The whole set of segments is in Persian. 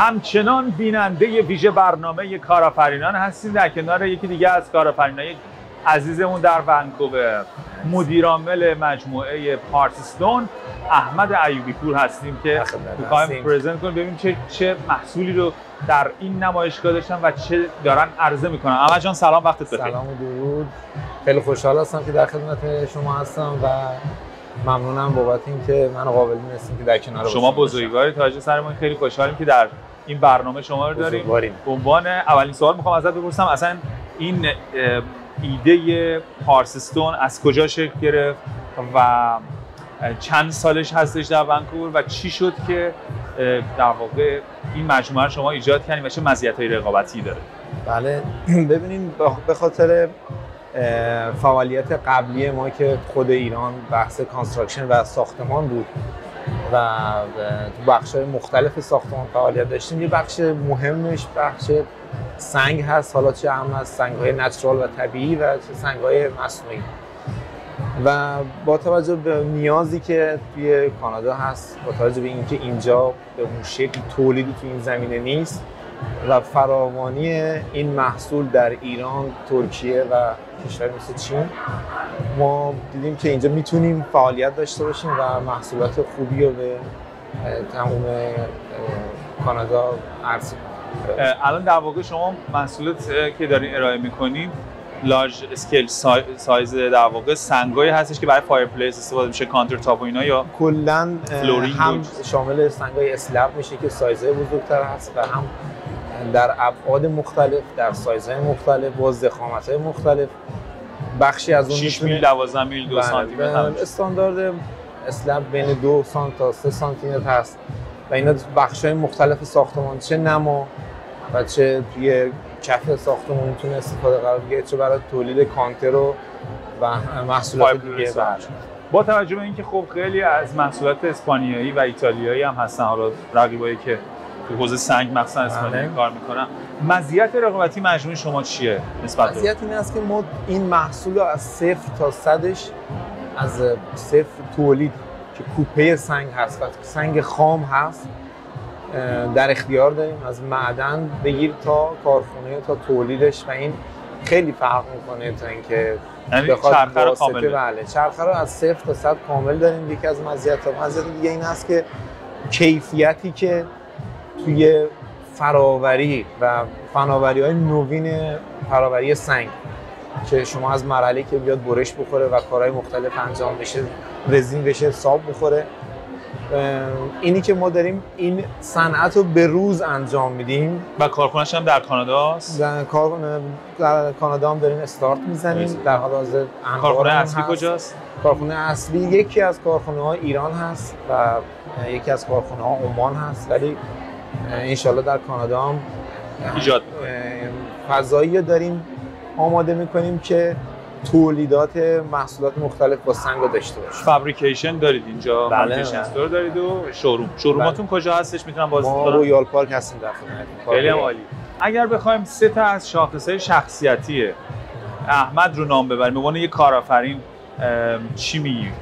همچنان بیننده ویژه برنامه کارآفرینان هستیم. در کنار یکی دیگه از کارآفرینای عزیزمون در ونکوور، مدیر عامل مجموعه پارتستون احمد ایوبی پور هستیم که می‌خوایم پرزنت کنیم ببینیم چه محصولی رو در این نمایشگاه داشتن و چه دارن عرضه میکنن. احمد جان سلام، وقتت بخیر. سلام و درود. خیلی خوشحال هستم که در خدمت شما هستم و ممنونم بابت اینکه منو قابل می‌دونستین که در کنار شما بزرگواری تاج سرمون. خیلی خوشحالیم که در این برنامه شما رو داریم. به عنوان اولین سوال میخوام ازت بپرسم اصلا این ایده پارتستون از کجا شکل گرفت و چند سالش هستش در ونکوور و چی شد که در واقع این مجموعه رو شما ایجاد کردین و چه مزیت‌های رقابتی داره؟ بله ببینید به خاطر فعالیت قبلی ما که خود ایران بحث کانستراکشن و ساختمان بود و تو بخش‌های مختلف ساختمان فعالیت داشتیم، یه بخش مهمش بخش سنگ هست، حالا چه هم از سنگ‌های نچرال و طبیعی و چه سنگ‌های مصنوعی. و با توجه به نیازی که توی کانادا هست، با توجه به اینکه اینجا به اون شکل تولیدی تو این زمینه نیست و فراوانی این محصول در ایران، ترکیه و کشور مثل چین، ما دیدیم که اینجا میتونیم فعالیت داشته باشیم و محصولات خوبی رو به تمام کانادا عرضه کنیم. الان در واقع شما محصولات که دارین ارائه میکنین لارج اسکیل سایز در واقع سنگایی هستش که برای فایرپلیس استفاده میشه، کانتر تاپ و اینا، یا کلا هم شامل سنگای اسلب میشه که سایزهای بزرگتر هست و هم در ابعاد مختلف، در سایزهای مختلف با ضخامت‌های مختلف. بخشی از اون 6 میل 12 میل 2 سانتی متر استاندارد اسلب بین 2 سانتی تا 3 سانتی متر هست و اینا بخش‌های مختلف ساختمان، چه نما و چه توی کف ساختمان میتونه استفاده قرار بگیره، چه برای تولید کانتر و محصولات دیگه. با توجه به اینکه خب خیلی از محصولات اسپانیایی و ایتالیایی هم هستن، حالا رقیبایی که تو حوزه سنگ مثلا اسپانیایی کار میکنن، مزیت رقابتی مجموعه شما چیه نسبت به؟ مزیت این است که ما این محصول رو از 0 تا 100ش از 0 تولید که کوپه سنگ هست و سنگ خام هست در اختیار داریم، از معدن بگیر تا کارخونه تا تولیدش، و این خیلی فرق میکنه تا اینکه چرخه رو کامل. بله، چرخه رو از 0 تا 100 کامل داریم. یکی از مزیت‌ها. مزیت دیگه این است که کیفیتی که توی فراوری و فناوری‌های نوین فراوری سنگ که شما از مرحله که بیاد برش بخوره و کارهای مختلف انجام بشه، رزین بشه، ساب بخوره، اینی که ما داریم این صنعت رو به روز انجام میدیم. و کارخونه‌اش هم در کانادا است. در کانادا هم داریم استارت میزنیم. در حال حاضر کارخونه اصلی کجاست؟ کارخونه اصلی یکی از کارخونه‌های ایران هست و یکی از کارخونه‌ها عمان هست، ولی انشالله در کانادا هم ایجاد فضایی داریم آماده میکنیم که تولیدات محصولات مختلف با سنگ رو داشته باشیم. فابریکیشن دارید اینجا؟ بله. فابریکیشن استور دارید و شوروماتون کجا هستش؟ میتونم باز ما رویال پارک هستیم در خدمتتون. خیلی عالی. اگر بخوایم 3 تا از شاخصهای شخصیتی احمد رو نام ببریم به عنوان یک کارآفرین، چی میگی؟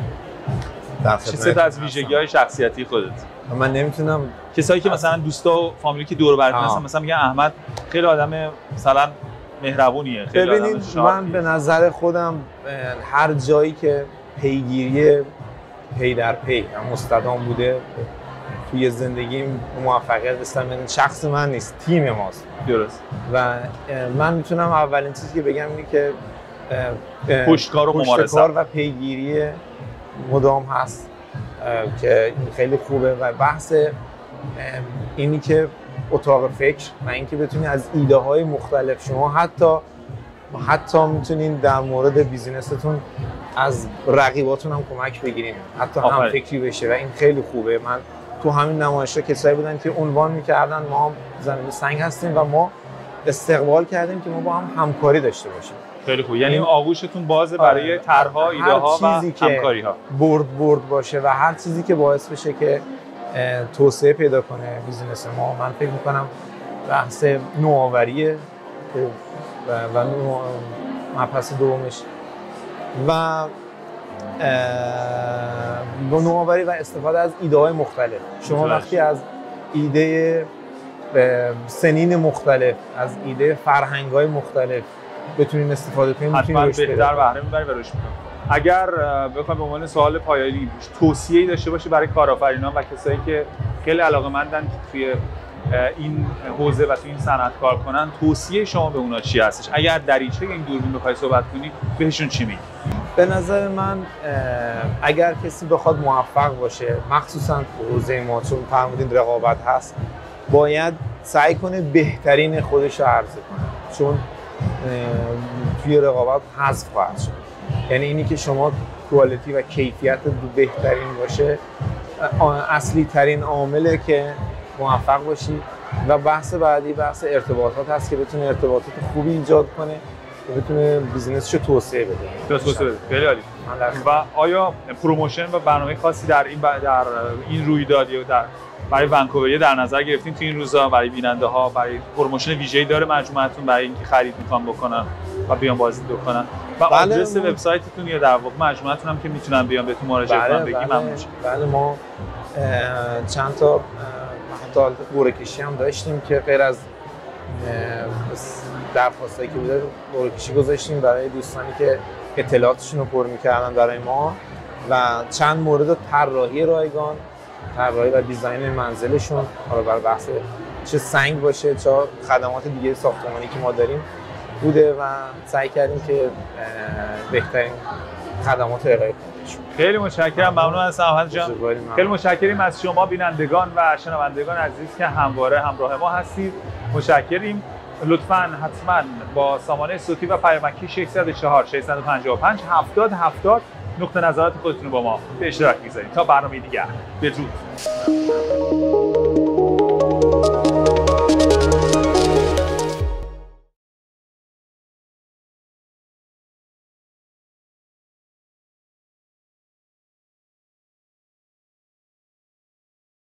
در 3 تا از ویژگی‌های شخصیتی خودت. من نمیتونم. کسایی که مثلا دوستا و فامیلی که دور و برتون هستن مثلا میگن احمد خیلی آدم مثلا مهربونیه، خیلی ببینید من به نظر خودم هر جایی که پیگیری پی در پی مستدام بوده توی زندگیم موفقیت رسیدم. این شخص من نیست، تیم ماست. درست. و من میتونم اولین چیزی که بگم اینه که پشتکار و ممارست و پیگیری مدام هست که این خیلی خوبه. و بحث اینی که اتاق فکر و اینکه بتونید از ایده های مختلف، شما حتی میتونین در مورد بیزینستون از رقیباتون هم کمک بگیرین، حتی هم فکری بشه و این خیلی خوبه. من تو همین نمایش‌ها کسایی بودن که عنوان میکردن ما هم زمین سنگ هستیم و ما استقبال کردیم که ما با هم همکاری داشته باشیم. خیلی خوب. یعنی آغوشتون بازه برای طرح‌ها، ایده‌ها و همکاری‌ها. برد باشه و هر چیزی که باعث بشه که توسعه پیدا کنه بیزینس ما. من فکر می‌کنم بحث نوآوریه و مبحث دومش و نوآوری و استفاده از ایده‌های مختلف. شما وقتی از ایده سنین مختلف، از ایده فرهنگ‌های مختلف بتونین استفاده کنین، حتما بهتر بهره می‌برید و رشد می‌کنید. اگر بخوایم به عنوان سوال پایانی توصیه‌ای داشته باشی برای کارآفرینان و کسایی که خیلی علاقه‌مندن که توی این حوزه و توی این صنعت کار کنن، توصیه شما به اونا چی هستش؟ اگر دریچه این دوربین بخوای صحبت کنی بهشون چی میگی؟ به نظر من اگر کسی بخواد موفق باشه، مخصوصا حوزه ما چون فرمودین رقابت هست، باید سعی کنه بهترین خودش رو عرضه کنه، چون توی رقابت حذف خواهد شد. یعنی اینی که شما کوالیتی و کیفیت بهترین باشه اصلی ترین عامله که موفق باشی. و بحث بعدی بحث ارتباطات هست که بتونه ارتباطات خوبی ایجاد کنه و بتونه بیزینسش رو توسعه بده. خیلی عالی. و آیا پروموشن و برنامه خاصی در این رویدادی و برای ونکوور در نظر گرفتین تو این روزا برای بیننده ها، برای پروموشن ویژه‌ای داره مجموعتون برای اینکه خرید میخوان بکنن و بیان بازدید بکنن؟ و آدرس وبسایتتون یا در واقع مجموعتون هم که میتونن بیان بهتون مراجعه کنن بگیم ممنون میشه. بله ما چند تا حتی قرعه‌کشی هم داشتیم که غیر از درخواستایی که بوده قرعه‌کشی گذاشتیم برای دوستانی که اطلاعاتشون رو پر می‌کردن برای ما و چند مورد طراحی رایگان، طراحی و دیزاین منزلشون، حالا بر بحث چه سنگ باشه چه خدمات دیگه ساختمانی که ما داریم بوده و سعی کردیم که بهترین خدمات ارائه کنیم. خیلی متشکرم، ممنون از احمد جان. خیلی متشکریم از شما بینندگان و شنوندگان عزیز که همواره همراه ما هستید. متشکریم. لطفاً حتما با سامانه صوتی و پیامکی 604 655 70 70 نقطه نظرات خودتون رو با ما به اشتراک بگذارید. تا برنامه دیگر، بدرود.